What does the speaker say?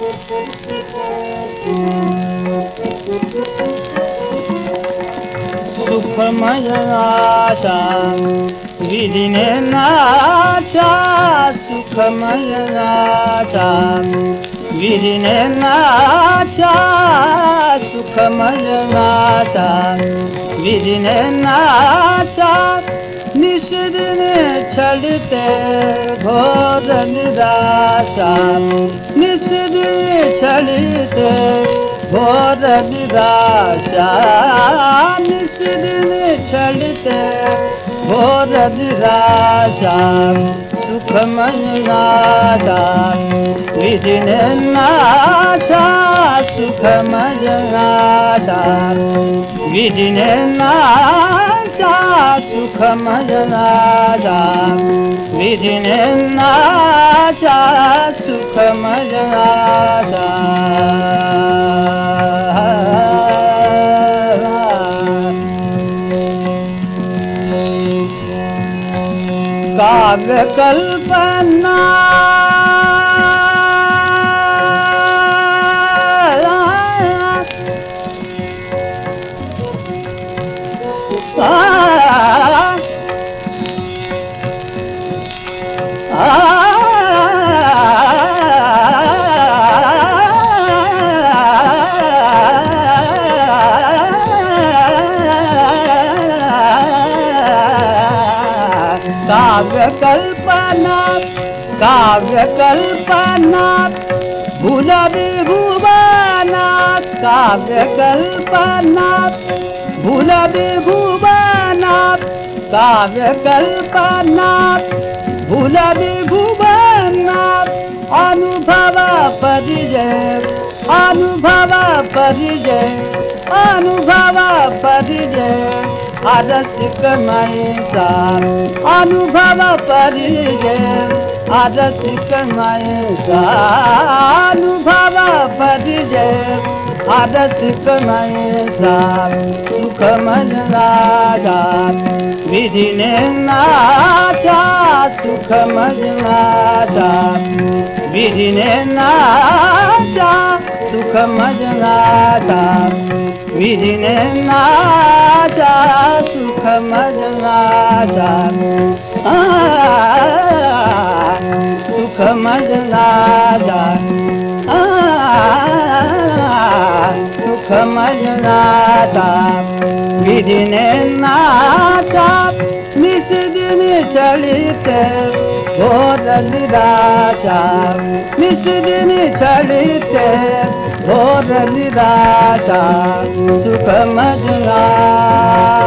सुखमय आशा विधिने नाशा, सुखमय आशा विधिने नाशा, सुखमय आशा विधिने नाशा। निश दिन छलते घोर निराशा, निश दिन छलते घोर निराशा, निश दिन छलते घोर निराशा। सुखमय आशा विधिने नाशा, सुखमय आशा विधिने नाशा, सुखमय आशा विधिने नाशा, सुखमय आशा। काव्य कल्पना काव्य कल्पना, काव्य कल्पना भुल विभुवना, काव्य कल्पना भुल विभुवना, काव्य कल्पना भुल विभुवना। अनुभव परिजय, अनुभव परिजय, अनुभव परिजय आरसिक महिषा, अनुभव परिजय आरसिक महिषा, अनुभव परिजय आरसिक महिषा। सुखमय आशा विधिने नाशा, सुखमय आशा विधिने नाशा, सुखमय आशा विधिने नाशा, सुखमय आशा। सुखमय आशा, सुखमय आशा विधिने नाशा। निश दिन छलते घोर निराशा, निश दिन छलते घोर निराशा। सुखमय आशा।